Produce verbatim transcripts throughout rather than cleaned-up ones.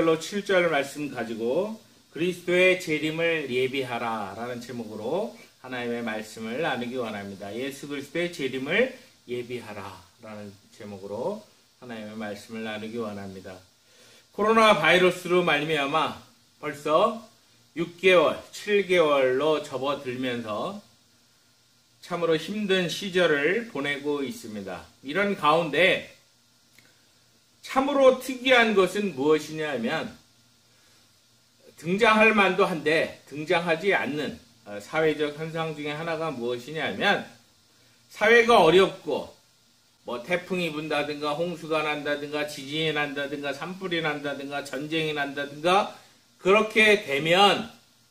칠 절 말씀 가지고 그리스도의 재림을 예비하라 라는 제목으로 하나님의 말씀을 나누기 원합니다. 예수 그리스도의 재림을 예비하라 라는 제목으로 하나님의 말씀을 나누기 원합니다. 코로나 바이러스로 말미암아 벌써 육 개월, 칠 개월로 접어들면서 참으로 힘든 시절을 보내고 있습니다. 이런 가운데 참으로 특이한 것은 무엇이냐 하면 등장할 만도 한데 등장하지 않는 사회적 현상 중에 하나가 무엇이냐 하면 사회가 어렵고 뭐 태풍이 분다든가 홍수가 난다든가 지진이 난다든가 산불이 난다든가 전쟁이 난다든가 그렇게 되면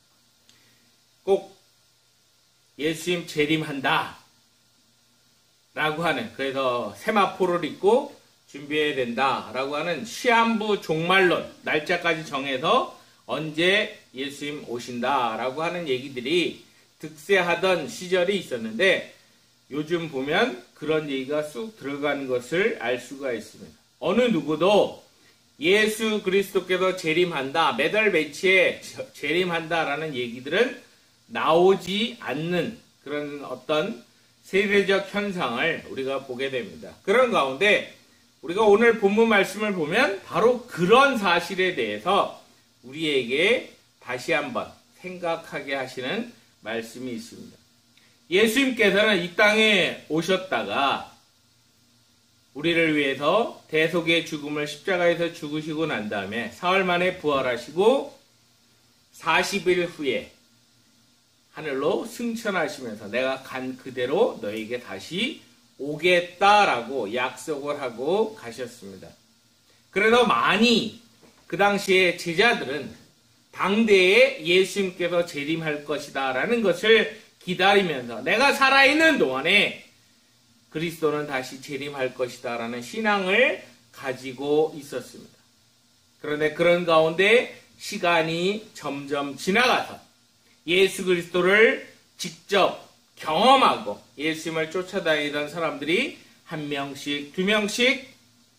꼭 예수님 재림한다 라고 하는, 그래서 세마포를 입고 준비해야 된다 라고 하는 시한부 종말론, 날짜까지 정해서 언제 예수님 오신다 라고 하는 얘기들이 득세하던 시절이 있었는데 요즘 보면 그런 얘기가 쑥 들어가는 것을 알 수가 있습니다. 어느 누구도 예수 그리스도께서 재림한다, 매달 며칠에 재림한다 라는 얘기들은 나오지 않는 그런 어떤 세대적 현상을 우리가 보게 됩니다. 그런 가운데 우리가 오늘 본문 말씀을 보면 바로 그런 사실에 대해서 우리에게 다시 한번 생각하게 하시는 말씀이 있습니다. 예수님께서는 이 땅에 오셨다가 우리를 위해서 대속의 죽음을 십자가에서 죽으시고 난 다음에 사흘 만에 부활하시고 사십 일 후에 하늘로 승천하시면서 내가 간 그대로 너에게 다시 오겠다라고 약속을 하고 가셨습니다. 그래서 많이 그 당시에 제자들은 당대에 예수님께서 재림할 것이다 라는 것을 기다리면서 내가 살아있는 동안에 그리스도는 다시 재림할 것이다 라는 신앙을 가지고 있었습니다. 그런데 그런 가운데 시간이 점점 지나가서 예수 그리스도를 직접 경험하고 예수님을 쫓아다니던 사람들이 한 명씩 두 명씩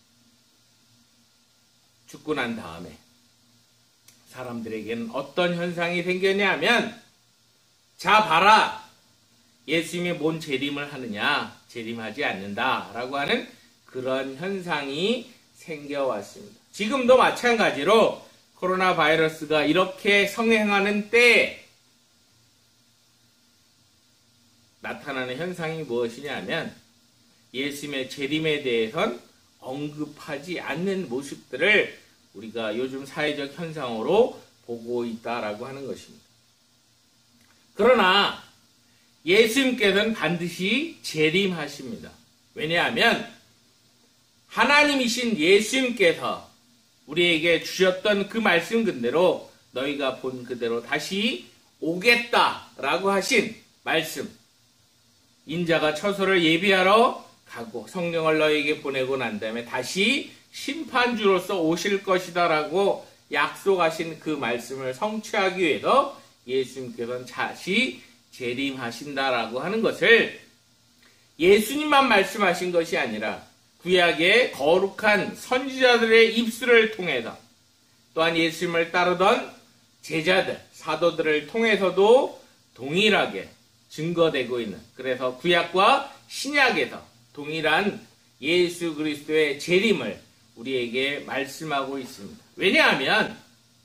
죽고 난 다음에 사람들에게는 어떤 현상이 생겼냐 하면, 자 봐라, 예수님이 뭔 재림을 하느냐, 재림하지 않는다 라고 하는 그런 현상이 생겨왔습니다. 지금도 마찬가지로 코로나 바이러스가 이렇게 성행하는 때에 나타나는 현상이 무엇이냐 하면 예수님의 재림에 대해선 언급하지 않는 모습들을 우리가 요즘 사회적 현상으로 보고 있다라고 하는 것입니다. 그러나 예수님께서는 반드시 재림하십니다. 왜냐하면 하나님이신 예수님께서 우리에게 주셨던 그 말씀 그대로 너희가 본 그대로 다시 오겠다라고 하신 말씀, 인자가 처소를 예비하러 가고 성령을 너희에게 보내고 난 다음에 다시 심판주로서 오실 것이다 라고 약속하신 그 말씀을 성취하기 위해서 예수님께서는 다시 재림하신다라고 하는 것을 예수님만 말씀하신 것이 아니라 구약의 거룩한 선지자들의 입술을 통해서 또한 예수님을 따르던 제자들, 사도들을 통해서도 동일하게 증거되고 있는, 그래서 구약과 신약에서 동일한 예수 그리스도의 재림을 우리에게 말씀하고 있습니다. 왜냐하면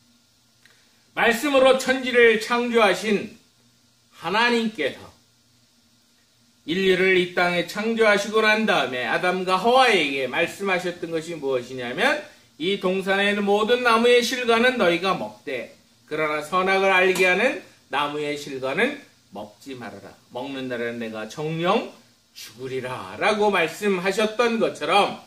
말씀으로 천지를 창조하신 하나님께서 인류를 이 땅에 창조하시고 난 다음에 아담과 하와에게 말씀하셨던 것이 무엇이냐면 이 동산에 있는 모든 나무의 실과는 너희가 먹되 그러나 선악을 알게 하는 나무의 실과는 먹지 말아라. 먹는 날에는 내가 정령 죽으리라 라고 말씀하셨던 것처럼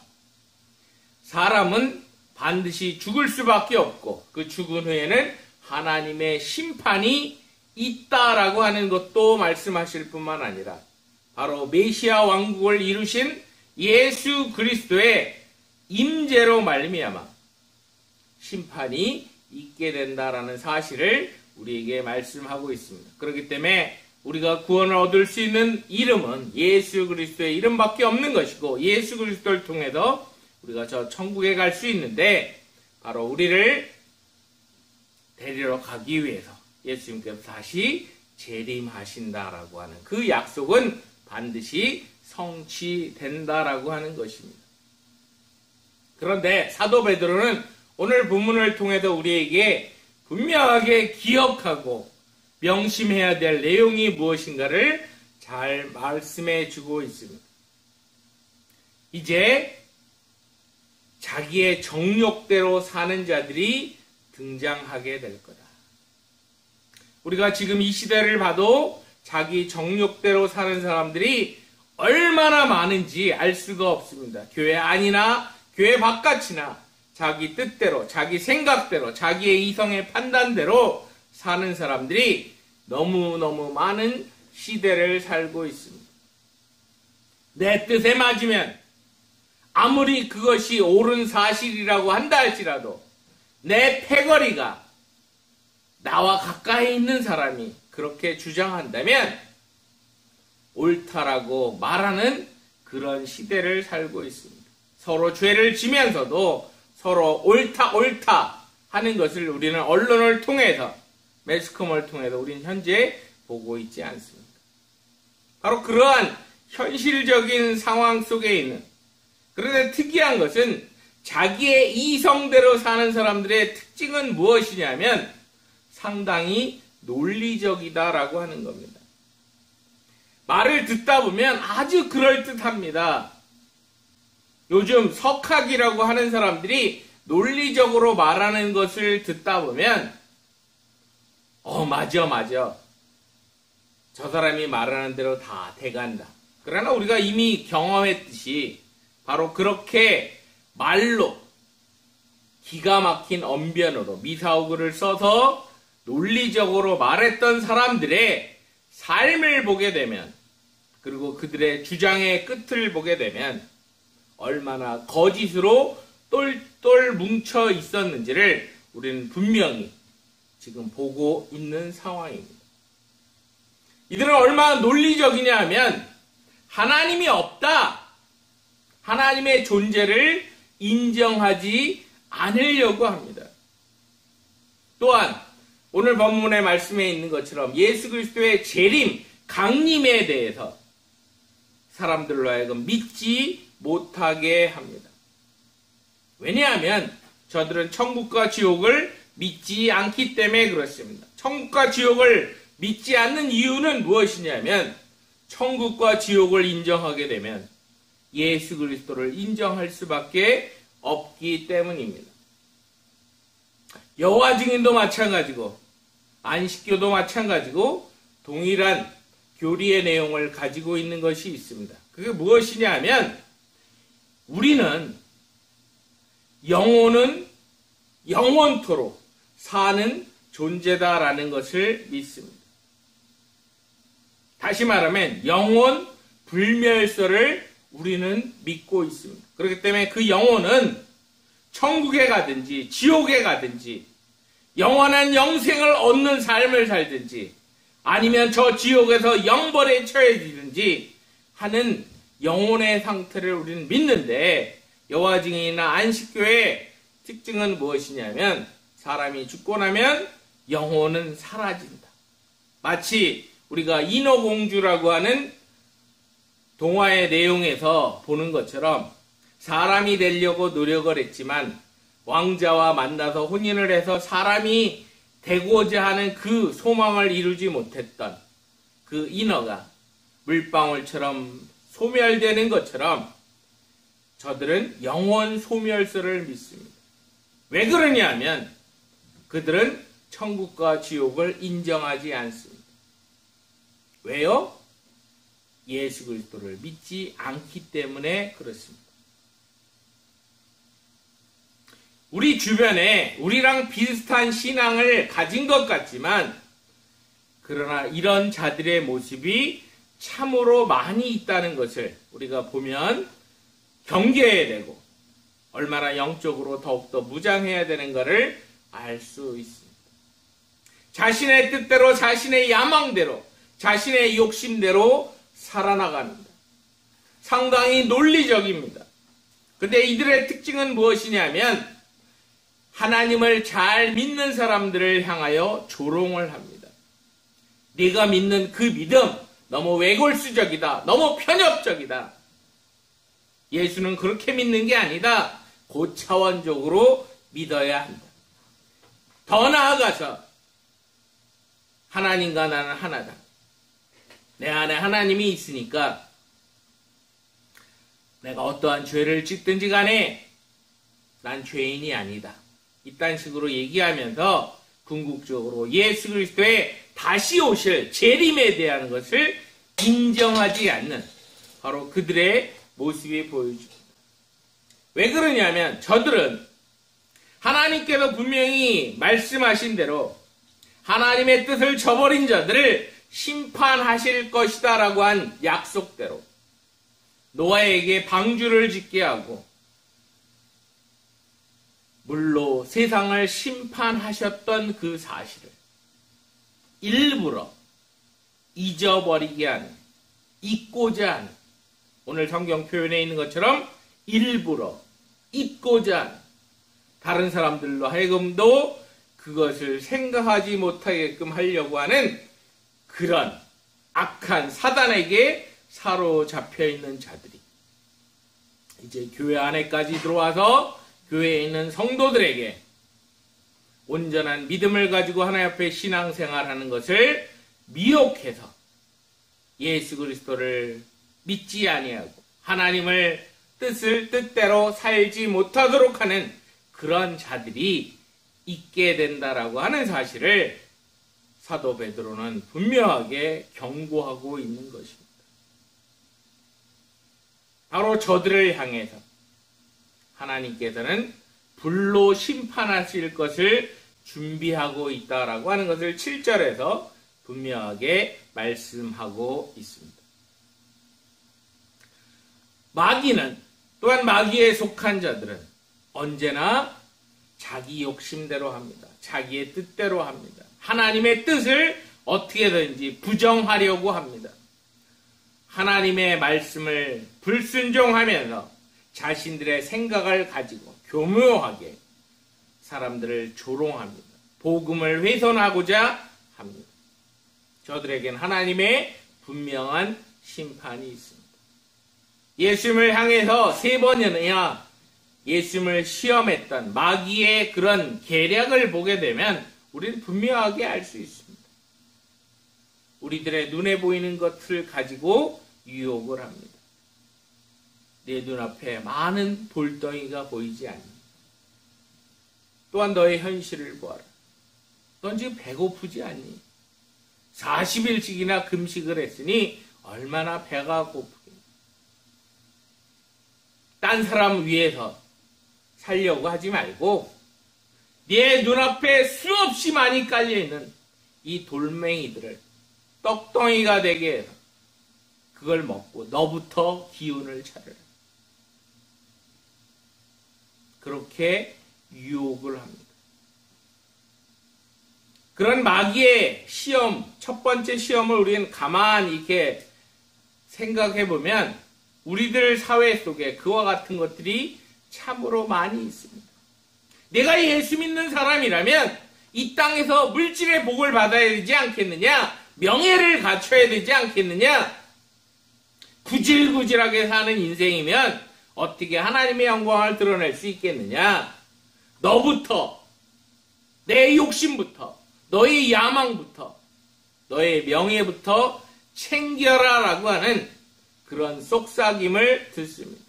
사람은 반드시 죽을 수밖에 없고 그 죽은 후에는 하나님의 심판이 있다라고 하는 것도 말씀하실 뿐만 아니라 바로 메시아 왕국을 이루신 예수 그리스도의 임재로 말미암아 심판이 있게 된다라는 사실을 우리에게 말씀하고 있습니다. 그렇기 때문에 우리가 구원을 얻을 수 있는 이름은 예수 그리스도의 이름밖에 없는 것이고 예수 그리스도를 통해서 우리가 저 천국에 갈 수 있는데 바로 우리를 데리러 가기 위해서 예수님께서 다시 재림하신다라고 하는 그 약속은 반드시 성취된다라고 하는 것입니다. 그런데 사도 베드로는 오늘 본문을 통해서 우리에게 분명하게 기억하고 명심해야 될 내용이 무엇인가를 잘 말씀해 주고 있습니다. 이제 자기의 정욕대로 사는 자들이 등장하게 될 거다. 우리가 지금 이 시대를 봐도 자기 정욕대로 사는 사람들이 얼마나 많은지 알 수가 없습니다. 교회 안이나 교회 바깥이나 자기 뜻대로, 자기 생각대로, 자기의 이성의 판단대로 사는 사람들이 너무너무 많은 시대를 살고 있습니다. 내 뜻에 맞으면 아무리 그것이 옳은 사실이라고 한다 할지라도 내 패거리가 나와 가까이 있는 사람이 그렇게 주장한다면 옳다라고 말하는 그런 시대를 살고 있습니다. 서로 죄를 지면서도 서로 옳다 옳다 하는 것을 우리는 언론을 통해서 매스컴을 통해서 우리는 현재 보고 있지 않습니다. 바로 그러한 현실적인 상황 속에 있는, 그런데 특이한 것은 자기의 이성대로 사는 사람들의 특징은 무엇이냐면 상당히 논리적이다라고 하는 겁니다. 말을 듣다 보면 아주 그럴듯합니다. 요즘 석학이라고 하는 사람들이 논리적으로 말하는 것을 듣다 보면 어 맞아 맞아 저 사람이 말하는 대로 다 돼간다. 그러나 우리가 이미 경험했듯이 바로 그렇게 말로 기가 막힌 언변으로 미사오그를 써서 논리적으로 말했던 사람들의 삶을 보게 되면, 그리고 그들의 주장의 끝을 보게 되면 얼마나 거짓으로 똘똘 뭉쳐 있었는지를 우리는 분명히 지금 보고 있는 상황입니다. 이들은 얼마나 논리적이냐 하면 하나님이 없다, 하나님의 존재를 인정하지 않으려고 합니다. 또한 오늘 본문의 말씀에 있는 것처럼 예수 그리스도의 재림, 강림에 대해서 사람들로 하여금 믿지 못하게 합니다. 왜냐하면 저들은 천국과 지옥을 믿지 않기 때문에 그렇습니다. 천국과 지옥을 믿지 않는 이유는 무엇이냐면 천국과 지옥을 인정하게 되면 예수 그리스도를 인정할 수밖에 없기 때문입니다. 여호와 증인도 마찬가지고 안식교도 마찬가지고 동일한 교리의 내용을 가지고 있는 것이 있습니다. 그게 무엇이냐 하면 우리는 영혼은 영원토록 사는 존재다라는 것을 믿습니다. 다시 말하면 영혼 불멸설을 우리는 믿고 있습니다. 그렇기 때문에 그 영혼은 천국에 가든지 지옥에 가든지 영원한 영생을 얻는 삶을 살든지 아니면 저 지옥에서 영벌에 처해지든지 하는 영혼의 상태를 우리는 믿는데, 여호와 증인이나 안식교의 특징은 무엇이냐면 사람이 죽고 나면 영혼은 사라진다. 마치 우리가 인어공주라고 하는 동화의 내용에서 보는 것처럼 사람이 되려고 노력을 했지만 왕자와 만나서 혼인을 해서 사람이 되고자 하는 그 소망을 이루지 못했던 그 인어가 물방울처럼 소멸되는 것처럼 저들은 영혼 소멸설을 믿습니다. 왜 그러냐 하면 그들은 천국과 지옥을 인정하지 않습니다. 왜요? 예수 그리스도를 믿지 않기 때문에 그렇습니다. 우리 주변에 우리랑 비슷한 신앙을 가진 것 같지만 그러나 이런 자들의 모습이 참으로 많이 있다는 것을 우리가 보면 경계해야 되고 얼마나 영적으로 더욱더 무장해야 되는 것을 알 수 있습니다. 자신의 뜻대로, 자신의 야망대로, 자신의 욕심대로 살아나갑니다. 상당히 논리적입니다. 근데 이들의 특징은 무엇이냐면 하나님을 잘 믿는 사람들을 향하여 조롱을 합니다. 네가 믿는 그 믿음 너무 외골수적이다. 너무 편협적이다. 예수는 그렇게 믿는 게 아니다. 고차원적으로 믿어야 한다. 더 나아가서 하나님과 나는 하나다. 내 안에 하나님이 있으니까 내가 어떠한 죄를 짓든지 간에 난 죄인이 아니다. 이딴 식으로 얘기하면서 궁극적으로 예수 그리스도의 다시 오실 재림에 대한 것을 인정하지 않는 바로 그들의 모습이 보여줍니다. 왜 그러냐면 저들은 하나님께서 분명히 말씀하신 대로 하나님의 뜻을 저버린 자들을 심판하실 것이다 라고 한 약속대로 노아에게 방주를 짓게 하고 물로 세상을 심판하셨던 그 사실을 일부러 잊어버리게 하는, 잊고자 하는, 오늘 성경 표현에 있는 것처럼 일부러 잊고자 하는, 다른 사람들로 하여금도 그것을 생각하지 못하게끔 하려고 하는 그런 악한 사단에게 사로잡혀 있는 자들이 이제 교회 안에까지 들어와서 교회에 있는 성도들에게 온전한 믿음을 가지고 하나님 앞에 신앙생활하는 것을 미혹해서 예수 그리스도를 믿지 아니하고 하나님을 뜻을 뜻대로 살지 못하도록 하는 그런 자들이 있게 된다라고 하는 사실을 사도 베드로는 분명하게 경고하고 있는 것입니다. 바로 저들을 향해서 하나님께서는 불로 심판하실 것을 준비하고 있다라고 하는 것을 칠 절에서 분명하게 말씀하고 있습니다. 마귀는 또한 마귀에 속한 자들은 언제나 자기 욕심대로 합니다. 자기의 뜻대로 합니다. 하나님의 뜻을 어떻게든지 부정하려고 합니다. 하나님의 말씀을 불순종하면서 자신들의 생각을 가지고 교묘하게 사람들을 조롱합니다. 복음을 훼손하고자 합니다. 저들에겐 하나님의 분명한 심판이 있습니다. 예수님을 향해서 세 번이나 예수님을 시험했던 마귀의 그런 계략을 보게 되면 우리는 분명하게 알 수 있습니다. 우리들의 눈에 보이는 것을 가지고 유혹을 합니다. 내 눈앞에 많은 돌덩이가 보이지 않니? 또한 너의 현실을 보아라. 넌 지금 배고프지 않니? 사십 일씩이나 금식을 했으니 얼마나 배가 고프겠니? 딴 사람 위해서 살려고 하지 말고 네 눈앞에 수없이 많이 깔려있는 이 돌멩이들을 떡덩이가 되게 해서 그걸 먹고 너부터 기운을 차려라. 그렇게 유혹을 합니다. 그런 마귀의 시험, 첫 번째 시험을 우리는 가만히 이렇게 생각해 보면 우리들 사회 속에 그와 같은 것들이 참으로 많이 있습니다. 내가 예수 믿는 사람이라면 이 땅에서 물질의 복을 받아야 되지 않겠느냐? 명예를 갖춰야 되지 않겠느냐? 구질구질하게 사는 인생이면 어떻게 하나님의 영광을 드러낼 수 있겠느냐? 너부터, 내 욕심부터, 너의 야망부터, 너의 명예부터 챙겨라라고 하는 그런 속삭임을 듣습니다.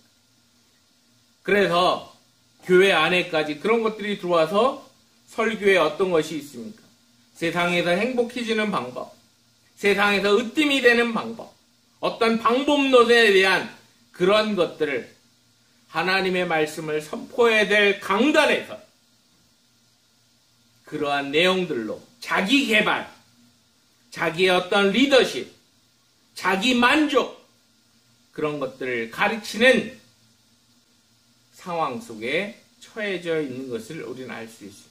그래서 교회 안에까지 그런 것들이 들어와서 설교에 어떤 것이 있습니까? 세상에서 행복해지는 방법, 세상에서 으뜸이 되는 방법, 어떤 방법론에 대한 그런 것들을 하나님의 말씀을 선포해야 될 강단에서 그러한 내용들로 자기 개발, 자기의 어떤 리더십, 자기 만족 그런 것들을 가르치는 상황 속에 처해져 있는 것을 우리는 알 수 있습니다.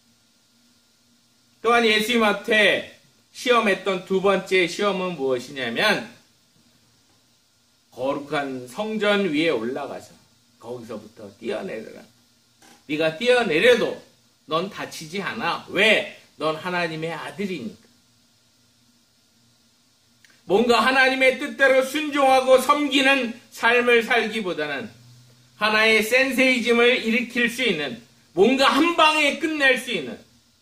또한 예수님한테 시험했던 두 번째 시험은 무엇이냐면 거룩한 성전 위에 올라가서 거기서부터 뛰어내려라. 네가 뛰어내려도 넌 다치지 않아. 왜? 넌 하나님의 아들이니까. 뭔가 하나님의 뜻대로 순종하고 섬기는 삶을 살기보다는 하나의 센세이즘을 일으킬 수 있는, 뭔가 한 방에 끝낼 수 있는,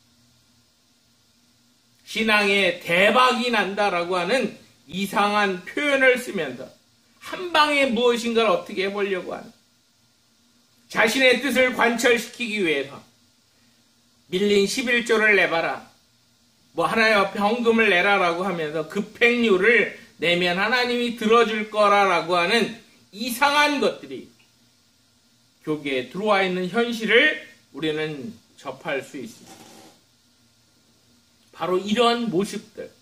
신앙에 대박이 난다라고 하는 이상한 표현을 쓰면서 한 방에 무엇인가를 어떻게 해보려고 하는, 자신의 뜻을 관철시키기 위해서 밀린 십일조를 내봐라, 뭐 하나님 앞에 헌금을 내라라고 하면서 급행료를 내면 하나님이 들어줄 거라라고 하는 이상한 것들이 교계에 들어와 있는 현실을 우리는 접할 수 있습니다. 바로 이런 모습들,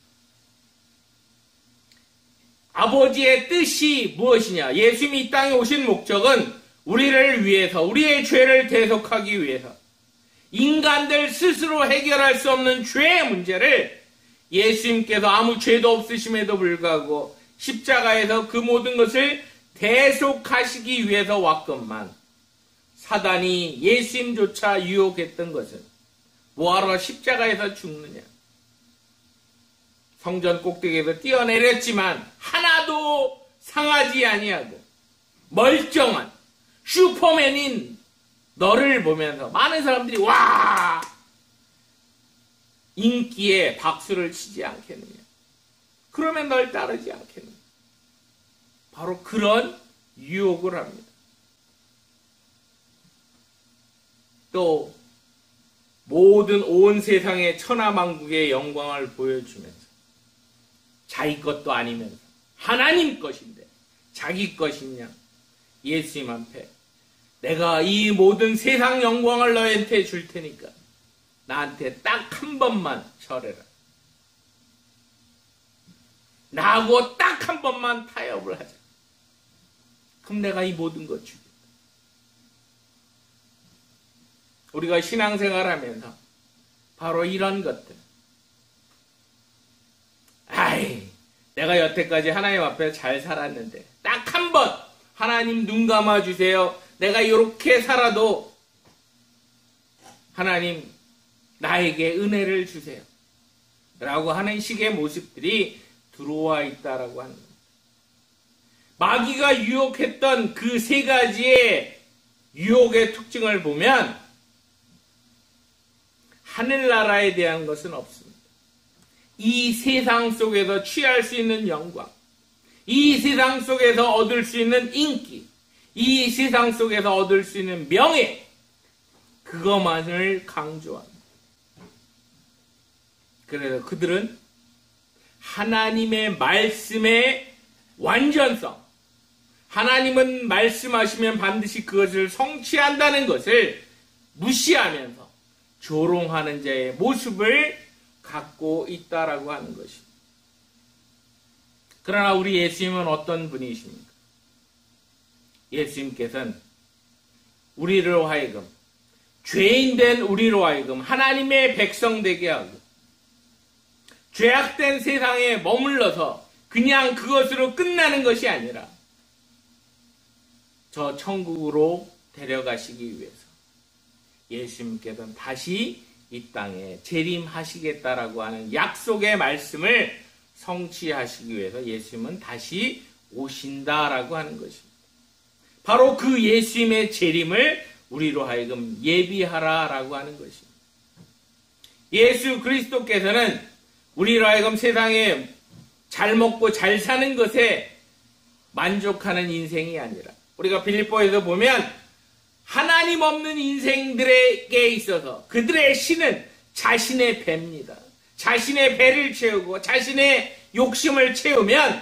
아버지의 뜻이 무엇이냐? 예수님이 이 땅에 오신 목적은 우리를 위해서, 우리의 죄를 대속하기 위해서, 인간들 스스로 해결할 수 없는 죄의 문제를 예수님께서 아무 죄도 없으심에도 불구하고 십자가에서 그 모든 것을 대속하시기 위해서 왔건만, 사단이 예수님조차 유혹했던 것은 뭐하러 십자가에서 죽느냐? 성전 꼭대기에서 뛰어내렸지만 하나도 상하지 아니하고 멀쩡한 슈퍼맨인 너를 보면서 많은 사람들이 와! 인기에 박수를 치지 않겠느냐? 그러면 널 따르지 않겠느냐? 바로 그런 유혹을 합니다. 또 모든 온 세상의 천하만국의 영광을 보여주면서 자기 것도 아니면서 하나님 것인데 자기 것이냐? 예수님 앞에 내가 이 모든 세상 영광을 너한테 줄 테니까 나한테 딱 한 번만 절해라. 나하고 딱 한 번만 타협을 하자. 그럼 내가 이 모든 것 주겠다. 우리가 신앙생활 하면서 바로 이런 것들. 아이, 내가 여태까지 하나님 앞에 잘 살았는데 딱 한 번 하나님 눈 감아주세요. 내가 이렇게 살아도 하나님 나에게 은혜를 주세요. 라고 하는 식의 모습들이 들어와 있다라고 하는 겁니다. 마귀가 유혹했던 그 세 가지의 유혹의 특징을 보면 하늘나라에 대한 것은 없습니다. 이 세상 속에서 취할 수 있는 영광, 이 세상 속에서 얻을 수 있는 인기, 이 세상 속에서 얻을 수 있는 명예, 그것만을 강조합니다. 그래서 그들은 하나님의 말씀의 완전성, 하나님은 말씀하시면 반드시 그것을 성취한다는 것을 무시하면서 조롱하는 자의 모습을 갖고 있다라고 하는 것입니다. 그러나 우리 예수님은 어떤 분이십니까? 예수님께서는 우리로 하여금, 죄인된 우리로 하여금 하나님의 백성 되게 하고 죄악된 세상에 머물러서 그냥 그것으로 끝나는 것이 아니라 저 천국으로 데려가시기 위해서 예수님께서는 다시 이 땅에 재림하시겠다라고 하는 약속의 말씀을 성취하시기 위해서 예수님은 다시 오신다라고 하는 것입니다. 바로 그 예수님의 재림을 우리로 하여금 예비하라라고 하는 것입니다. 예수 그리스도께서는 우리로 하여금 세상에 잘 먹고 잘 사는 것에 만족하는 인생이 아니라, 우리가 빌립보에서 보면 하나님 없는 인생들에게 있어서 그들의 신은 자신의 배입니다. 자신의 배를 채우고 자신의 욕심을 채우면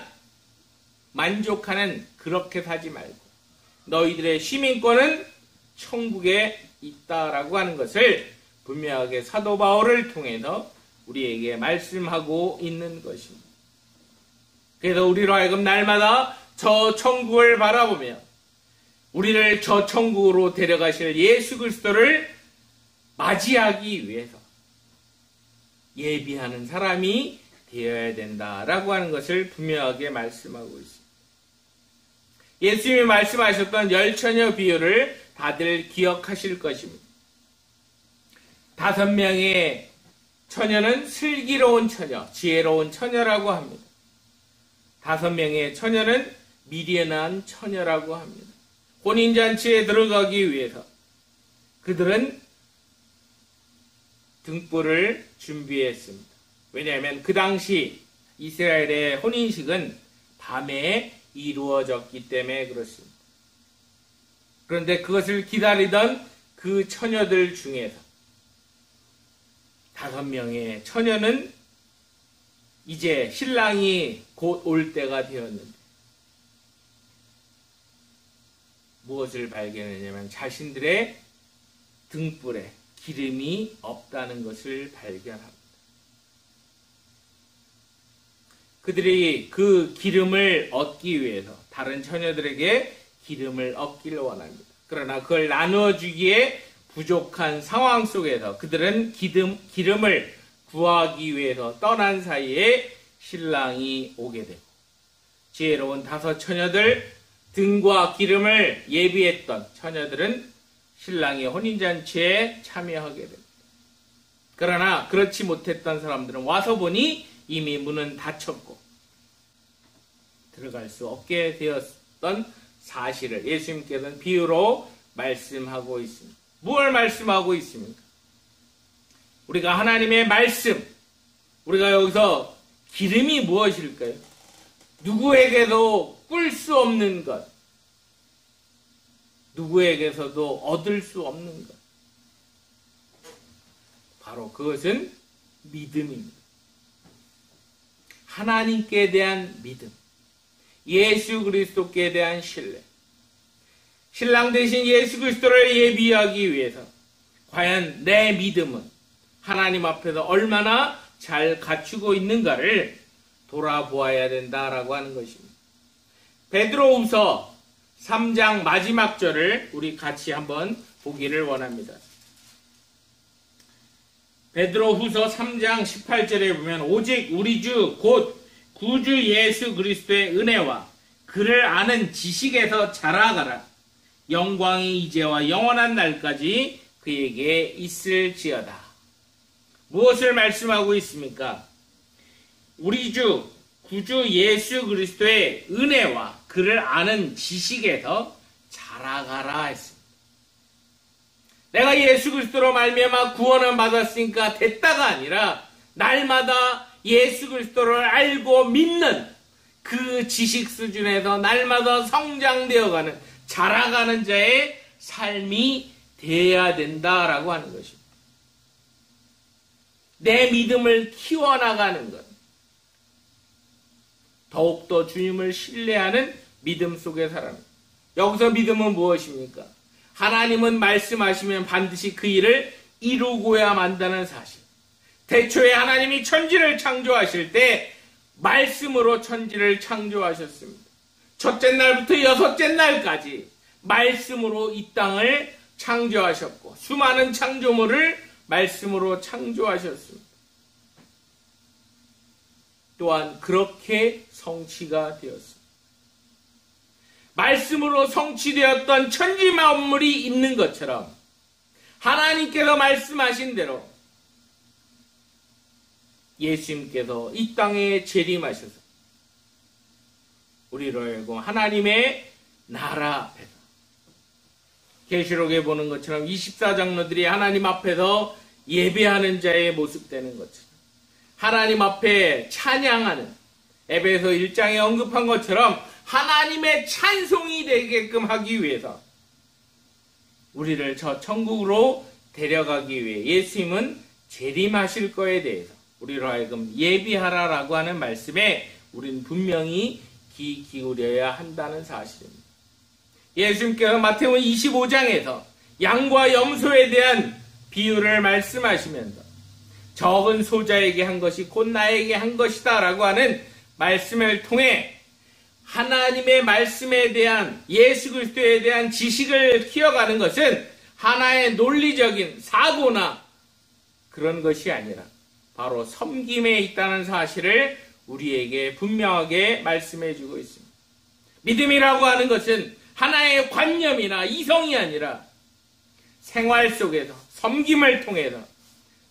만족하는, 그렇게 사지 말고 너희들의 시민권은 천국에 있다라고 하는 것을 분명하게 사도 바울을 통해서 우리에게 말씀하고 있는 것입니다. 그래서 우리로 하여금 날마다 저 천국을 바라보며 우리를 저 천국으로 데려가실 예수 그리스도를 맞이하기 위해서 예비하는 사람이 되어야 된다라고 하는 것을 분명하게 말씀하고 있습니다. 예수님이 말씀하셨던 열처녀 비유를 다들 기억하실 것입니다. 다섯 명의 처녀는 슬기로운 처녀, 지혜로운 처녀라고 합니다. 다섯 명의 처녀는 미련한 처녀라고 합니다. 혼인잔치에 들어가기 위해서 그들은 등불을 준비했습니다. 왜냐하면 그 당시 이스라엘의 혼인식은 밤에 이루어졌기 때문에 그렇습니다. 그런데 그것을 기다리던 그 처녀들 중에서 다섯 명의 처녀는 이제 신랑이 곧 올 때가 되었는데 무엇을 발견했냐면 자신들의 등불에 기름이 없다는 것을 발견합니다. 그들이 그 기름을 얻기 위해서 다른 처녀들에게 기름을 얻기를 원합니다. 그러나 그걸 나누어 주기에 부족한 상황 속에서 그들은 기름, 기름을 구하기 위해서 떠난 사이에 신랑이 오게 되고 지혜로운 다섯 처녀들 등과 기름을 예비했던 처녀들은 신랑의 혼인잔치에 참여하게 됩니다. 그러나 그렇지 못했던 사람들은 와서 보니 이미 문은 닫혔고 들어갈 수 없게 되었던 사실을 예수님께서는 비유로 말씀하고 있습니다. 무엇을 말씀하고 있습니까? 우리가 하나님의 말씀, 우리가 여기서 기름이 무엇일까요? 누구에게도 꿀 수 없는 것, 누구에게서도 얻을 수 없는 것. 바로 그것은 믿음입니다. 하나님께 대한 믿음, 예수 그리스도께 대한 신뢰. 신랑 대신 예수 그리스도를 예비하기 위해서 과연 내 믿음은 하나님 앞에서 얼마나 잘 갖추고 있는가를 돌아보아야 된다라고 하는 것입니다. 베드로후서 삼 장 마지막 절을 우리 같이 한번 보기를 원합니다. 베드로후서 삼 장 십팔 절에 보면 오직 우리 주 곧 구주 예수 그리스도의 은혜와 그를 아는 지식에서 자라가라. 영광이 이제와 영원한 날까지 그에게 있을지어다. 무엇을 말씀하고 있습니까? 우리 주 구주 예수 그리스도의 은혜와 그를 아는 지식에서 자라가라 했습니다. 내가 예수 그리스도로 말미암아 구원을 받았으니까 됐다가 아니라 날마다 예수 그리스도를 알고 믿는 그 지식 수준에서 날마다 성장되어가는 자라가는 자의 삶이 되어야 된다라고 하는 것입니다. 내 믿음을 키워나가는 것, 더욱더 주님을 신뢰하는 믿음 속에 살아갑니다. 여기서 믿음은 무엇입니까? 하나님은 말씀하시면 반드시 그 일을 이루고야 만다는 사실. 태초에 하나님이 천지를 창조하실 때 말씀으로 천지를 창조하셨습니다. 첫째 날부터 여섯째 날까지 말씀으로 이 땅을 창조하셨고 수많은 창조물을 말씀으로 창조하셨습니다. 또한 그렇게 성취가 되었습니다. 말씀으로 성취되었던 천지 만물이 있는 것처럼 하나님께서 말씀하신 대로 예수님께서 이 땅에 재림하셔서 우리로 하여금 하나님의 나라 앞에서 계시록에 보는 것처럼 이십사 장로들이 하나님 앞에서 예배하는 자의 모습 되는 것처럼 하나님 앞에 찬양하는 에베소 일 장에 언급한 것처럼 하나님의 찬송이 되게끔 하기 위해서 우리를 저 천국으로 데려가기 위해 예수님은 재림하실 거에 대해서 우리로 하여금 예비하라라고 하는 말씀에 우리는 분명히 귀 기울여야 한다는 사실입니다. 예수님께서 마태복음 이십오 장에서 양과 염소에 대한 비유를 말씀하시면서 적은 소자에게 한 것이 곧 나에게 한 것이다 라고 하는 말씀을 통해 하나님의 말씀에 대한 예수 그리스도에 대한 지식을 키워가는 것은 하나의 논리적인 사고나 그런 것이 아니라 바로 섬김에 있다는 사실을 우리에게 분명하게 말씀해 주고 있습니다. 믿음이라고 하는 것은 하나의 관념이나 이성이 아니라 생활 속에서 섬김을 통해서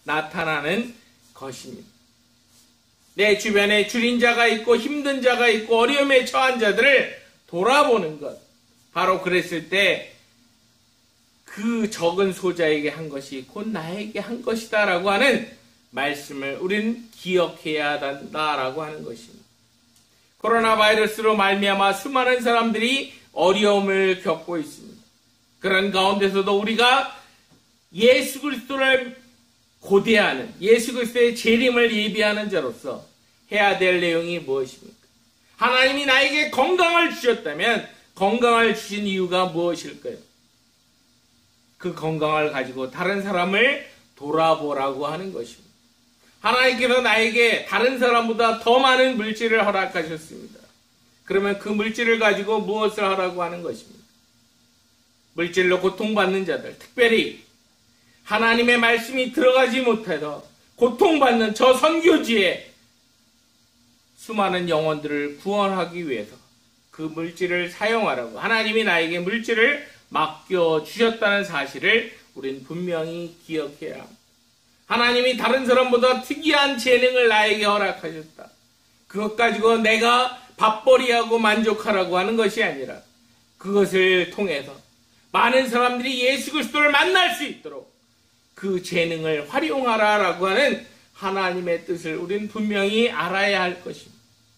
나타나는 것입니다. 내 주변에 줄인 자가 있고 힘든 자가 있고 어려움에 처한 자들을 돌아보는 것. 바로 그랬을 때 그 적은 소자에게 한 것이 곧 나에게 한 것이다 라고 하는 말씀을 우리는 기억해야 한다라고 하는 것입니다. 코로나 바이러스로 말미암아 수많은 사람들이 어려움을 겪고 있습니다. 그런 가운데서도 우리가 예수 그리스도를 고대하는, 예수 그리스도의 재림을 예비하는 자로서 해야 될 내용이 무엇입니까? 하나님이 나에게 건강을 주셨다면 건강을 주신 이유가 무엇일까요? 그 건강을 가지고 다른 사람을 돌아보라고 하는 것입니다. 하나님께서 나에게 다른 사람보다 더 많은 물질을 허락하셨습니다. 그러면 그 물질을 가지고 무엇을 하라고 하는 것입니까? 물질로 고통받는 자들, 특별히 하나님의 말씀이 들어가지 못해서 고통받는 저 선교지에 수많은 영혼들을 구원하기 위해서 그 물질을 사용하라고 하나님이 나에게 물질을 맡겨주셨다는 사실을 우리는 분명히 기억해야 합니다. 하나님이 다른 사람보다 특이한 재능을 나에게 허락하셨다. 그것 가지고 내가 밥벌이하고 만족하라고 하는 것이 아니라 그것을 통해서 많은 사람들이 예수 그리스도를 만날 수 있도록 그 재능을 활용하라라고 하는 하나님의 뜻을 우리는 분명히 알아야 할 것입니다.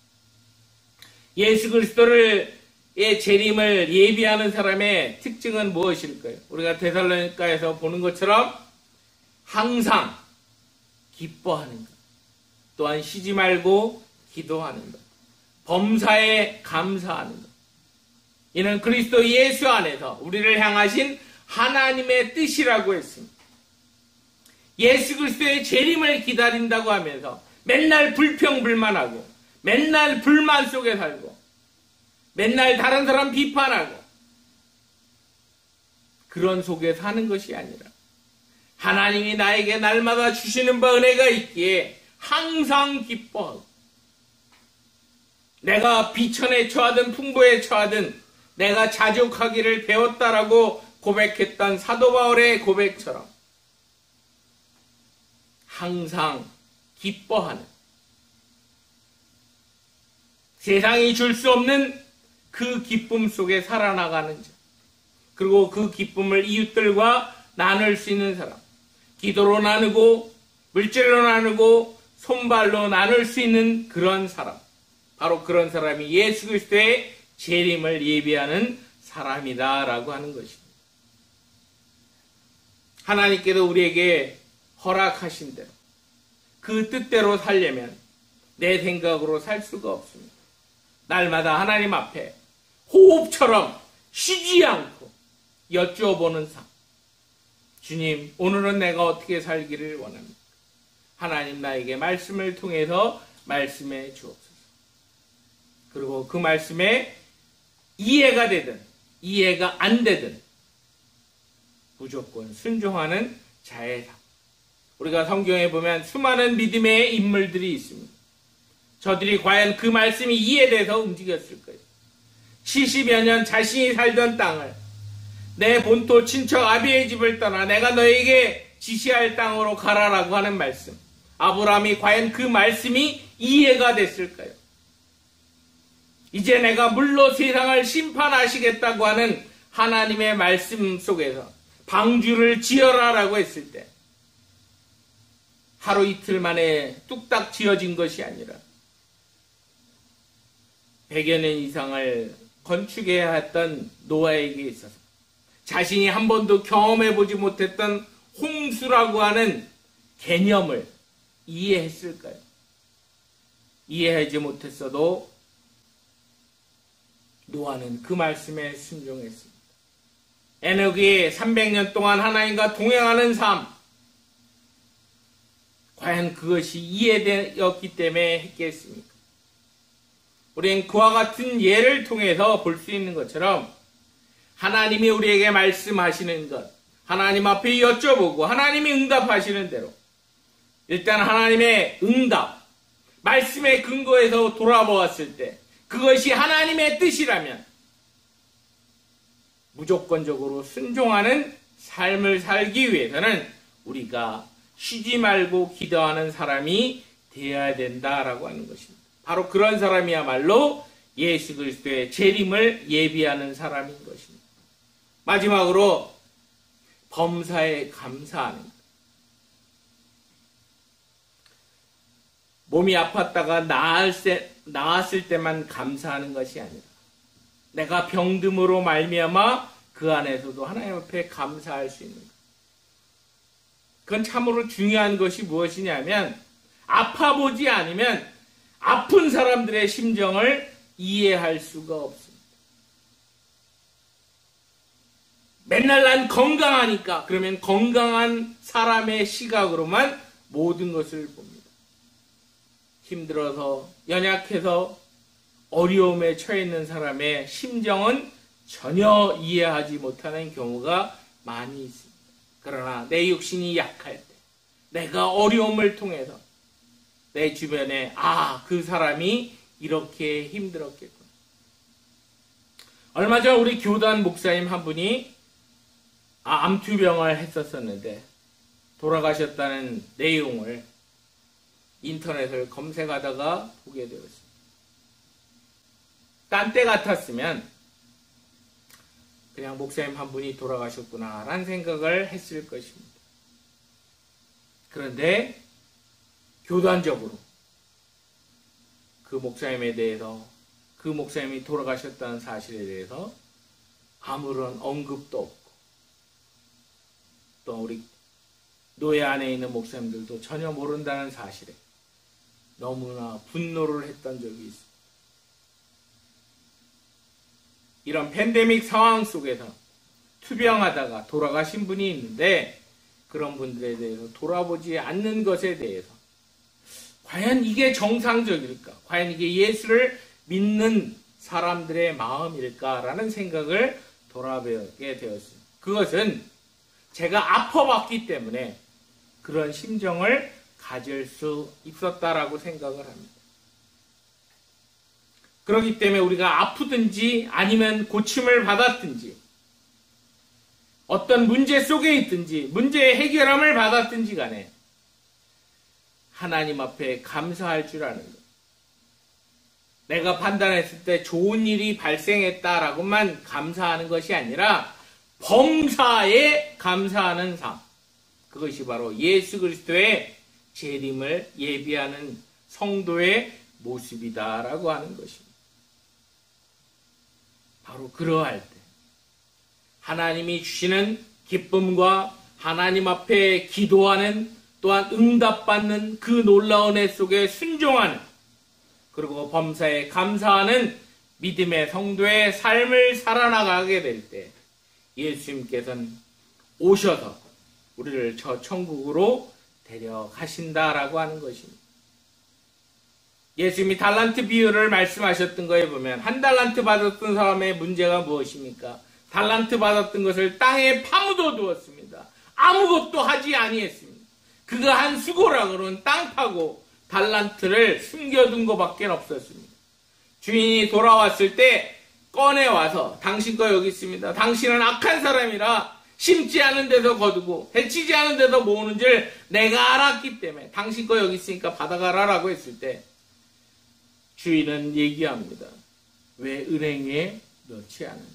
예수 그리스도를 의 재림을 예비하는 사람의 특징은 무엇일까요? 우리가 데살로니가에서 보는 것처럼 항상 기뻐하는 것, 또한 쉬지 말고 기도하는 것, 범사에 감사하는 것. 이는 그리스도 예수 안에서 우리를 향하신 하나님의 뜻이라고 했습니다. 예수 그리스도의 재림을 기다린다고 하면서 맨날 불평불만하고 맨날 불만 속에 살고 맨날 다른 사람 비판하고 그런 속에 사는 것이 아니라 하나님이 나에게 날마다 주시는 바 은혜가 있기에 항상 기뻐하고 내가 비천에 처하든 풍부에 처하든 내가 자족하기를 배웠다라고 고백했던 사도 바울의 고백처럼 항상 기뻐하는, 세상이 줄 수 없는 그 기쁨 속에 살아나가는 자, 그리고 그 기쁨을 이웃들과 나눌 수 있는 사람, 기도로 나누고 물질로 나누고 손발로 나눌 수 있는 그런 사람, 바로 그런 사람이 예수 그리스도의 재림을 예비하는 사람이다라고 하는 것입니다. 하나님께서 우리에게 허락하신 대로 그 뜻대로 살려면 내 생각으로 살 수가 없습니다. 날마다 하나님 앞에 호흡처럼 쉬지 않고 여쭈어보는 삶. 주님, 오늘은 내가 어떻게 살기를 원합니까? 하나님 나에게 말씀을 통해서 말씀해 주옵소서. 그리고 그 말씀에 이해가 되든 이해가 안 되든 무조건 순종하는 자의 삶. 우리가 성경에 보면 수많은 믿음의 인물들이 있습니다. 저들이 과연 그 말씀이 이해돼서 움직였을까요? 칠십여 년 자신이 살던 땅을 내 본토 친척 아비의 집을 떠나 내가 너에게 지시할 땅으로 가라라고 하는 말씀. 아브라함이 과연 그 말씀이 이해가 됐을까요? 이제 내가 물로 세상을 심판하시겠다고 하는 하나님의 말씀 속에서 방주를 지어라라고 했을 때 하루 이틀 만에 뚝딱 지어진 것이 아니라 백여 년 이상을 건축해야 했던 노아에게 있어서 자신이 한 번도 경험해보지 못했던 홍수라고 하는 개념을 이해했을까요? 이해하지 못했어도 노아는 그 말씀에 순종했습니다. 에녹이 삼백 년 동안 하나님과 동행하는 삶, 과연 그것이 이해되었기 때문에 했겠습니까? 우리는 그와 같은 예를 통해서 볼 수 있는 것처럼 하나님이 우리에게 말씀하시는 것, 하나님 앞에 여쭤보고 하나님이 응답하시는 대로 일단 하나님의 응답, 말씀의 근거에서 돌아보았을 때 그것이 하나님의 뜻이라면 무조건적으로 순종하는 삶을 살기 위해서는 우리가 쉬지 말고 기도하는 사람이 되어야 된다라고 하는 것입니다. 바로 그런 사람이야말로 예수 그리스도의 재림을 예비하는 사람인 것입니다. 마지막으로 범사에 감사하는 것. 몸이 아팠다가 나았을, 나았을 때만 감사하는 것이 아니라 내가 병듦으로 말미암아 그 안에서도 하나님 앞에 감사할 수 있는 것. 그건 참으로 중요한 것이 무엇이냐면 아파보지 않으면 아픈 사람들의 심정을 이해할 수가 없습니다. 맨날 난 건강하니까 그러면 건강한 사람의 시각으로만 모든 것을 봅니다. 힘들어서 연약해서 어려움에 처해 있는 사람의 심정은 전혀 이해하지 못하는 경우가 많이 있습니다. 그러나 내 육신이 약할 때 내가 어려움을 통해서 내 주변에 아, 그 사람이 이렇게 힘들었겠구나. 얼마 전 우리 교단 목사님 한 분이 아, 암투병을 했었었는데 돌아가셨다는 내용을 인터넷을 검색하다가 보게 되었습니다. 딴 때 같았으면 그냥 목사님 한 분이 돌아가셨구나 라는 생각을 했을 것입니다. 그런데 교단적으로 그 목사님에 대해서 그 목사님이 돌아가셨다는 사실에 대해서 아무런 언급도 없고 또 우리 노예 안에 있는 목사님들도 전혀 모른다는 사실에 너무나 분노를 했던 적이 있습니다. 이런 팬데믹 상황 속에서 투병하다가 돌아가신 분이 있는데 그런 분들에 대해서 돌아보지 않는 것에 대해서 과연 이게 정상적일까? 과연 이게 예수를 믿는 사람들의 마음일까라는 생각을 돌아보게 되었습니다. 그것은 제가 아파봤기 때문에 그런 심정을 가질 수 있었다라고 생각을 합니다. 그렇기 때문에 우리가 아프든지 아니면 고침을 받았든지 어떤 문제 속에 있든지 문제의 해결함을 받았든지 간에 하나님 앞에 감사할 줄 아는 것. 내가 판단했을 때 좋은 일이 발생했다라고만 감사하는 것이 아니라 범사에 감사하는 삶. 그것이 바로 예수 그리스도의 재림을 예비하는 성도의 모습이다라고 하는 것입니다. 바로 그러할 때 하나님이 주시는 기쁨과 하나님 앞에 기도하는 또한 응답받는 그 놀라운 애 속에 순종하는 그리고 범사에 감사하는 믿음의 성도의 삶을 살아나가게 될 때 예수님께서는 오셔서 우리를 저 천국으로 데려가신다라고 하는 것입니다. 예수님이 달란트 비유를 말씀하셨던 거에 보면 한 달란트 받았던 사람의 문제가 무엇입니까? 달란트 받았던 것을 땅에 파묻어 두었습니다. 아무것도 하지 아니했습니다. 그가 한 수고락으로는 땅 파고 달란트를 숨겨둔 것밖에 없었습니다. 주인이 돌아왔을 때 꺼내와서 당신 거 여기 있습니다. 당신은 악한 사람이라 심지 않은 데서 거두고 해치지 않은 데서 모으는 줄 내가 알았기 때문에 당신 거 여기 있으니까 받아가라라고 했을 때 주인은 얘기합니다. 왜 은행에 넣지 않은가?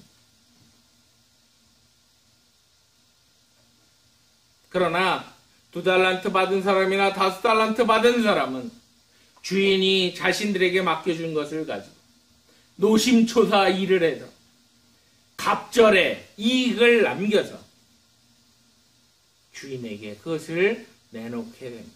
그러나 두 달란트 받은 사람이나 다섯 달란트 받은 사람은 주인이 자신들에게 맡겨준 것을 가지고 노심초사 일을 해서 갑절에 이익을 남겨서 주인에게 그것을 내놓게 됩니다.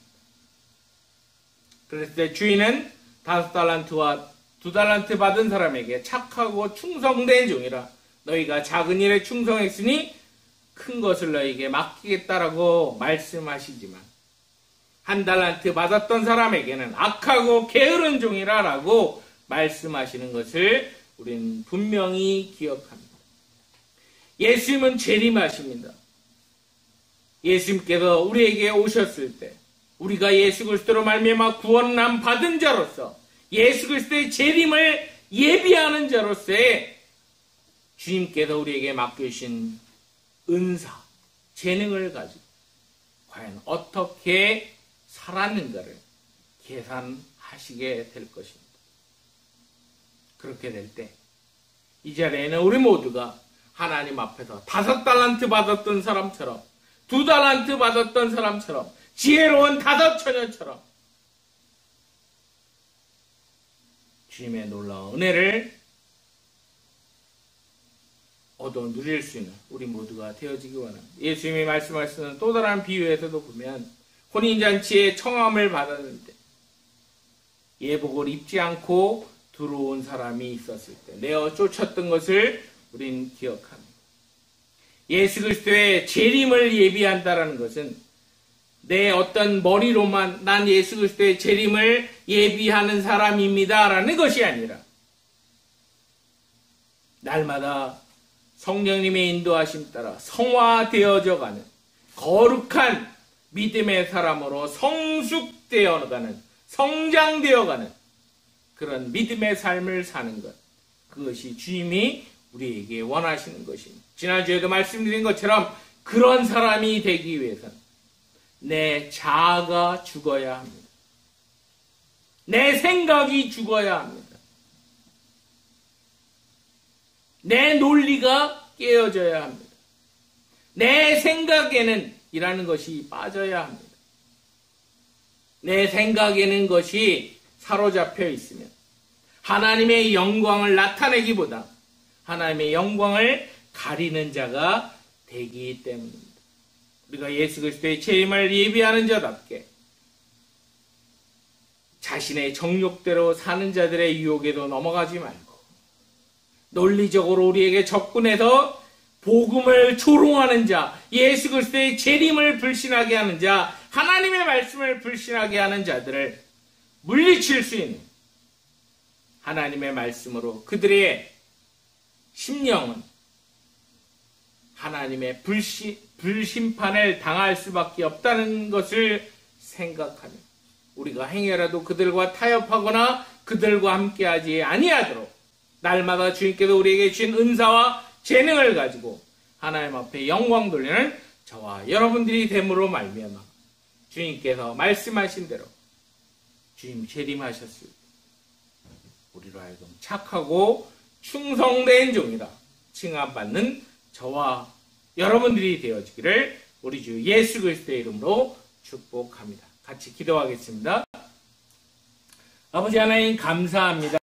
그랬을 때 주인은 다섯 달란트와 두 달란트 받은 사람에게 착하고 충성된 종이라 너희가 작은 일에 충성했으니 큰 것을 너희에게 맡기겠다라고 말씀하시지만 한 달란트 받았던 사람에게는 악하고 게으른 종이라라고 말씀하시는 것을 우리는 분명히 기억합니다. 예수님은 재림하십니다. 예수님께서 우리에게 오셨을 때 우리가 예수 그리스도로 말미암아 구원함 받은 자로서 예수 그리스도의 재림을 예비하는 자로서의 주님께서 우리에게 맡겨주신 은사, 재능을 가지고 과연 어떻게 살았는가를 계산하시게 될 것입니다. 그렇게 될 때 이 자리에는 우리 모두가 하나님 앞에서 다섯 달란트 받았던 사람처럼, 두 달란트 받았던 사람처럼, 지혜로운 다섯 처녀처럼 주님의 놀라운 은혜를 얻어 누릴 수 있는 우리 모두가 되어지기 원합니다. 예수님이 말씀하시는 또 다른 비유에서도 보면 혼인잔치에 청함을 받았는데 예복을 입지 않고 들어온 사람이 있었을 때 내어 쫓았던 것을 우린 기억합니다. 예수 그리스도의 재림을 예비한다라는 것은 내 어떤 머리로만 난 예수 그리스도의 재림을 예비하는 사람입니다라는 것이 아니라 날마다 성령님의 인도하심 따라 성화되어져가는 거룩한 믿음의 사람으로 성숙되어가는, 성장되어가는 그런 믿음의 삶을 사는 것, 그것이 주님이 우리에게 원하시는 것입니다. 지난주에도 말씀드린 것처럼 그런 사람이 되기 위해서는 내 자아가 죽어야 합니다. 내 생각이 죽어야 합니다. 내 논리가 깨어져야 합니다. 내 생각에는 이라는 것이 빠져야 합니다. 내 생각에는 것이 사로잡혀 있으면 하나님의 영광을 나타내기보다 하나님의 영광을 가리는 자가 되기 때문입니다. 우리가 예수 그리스도의 재림을 예비하는 자답게 자신의 정욕대로 사는 자들의 유혹에도 넘어가지 말고 논리적으로 우리에게 접근해서 복음을 조롱하는 자, 예수 그리스도의 재림을 불신하게 하는 자, 하나님의 말씀을 불신하게 하는 자들을 물리칠 수 있는 하나님의 말씀으로 그들의 심령은 하나님의 불시, 불심판을 당할 수밖에 없다는 것을 생각하며 우리가 행여라도 그들과 타협하거나 그들과 함께하지 아니하도록 날마다 주님께서 우리에게 주신 은사와 재능을 가지고 하나님 앞에 영광 돌리는 저와 여러분들이 됨으로 말미암아 주님께서 말씀하신 대로 주님 재림하셨을 때 우리로 하여금 착하고 충성된 종이라 칭함받는 저와 여러분들이 되어지기를 우리 주 예수 그리스도의 이름으로 축복합니다. 같이 기도하겠습니다. 아버지 하나님 감사합니다.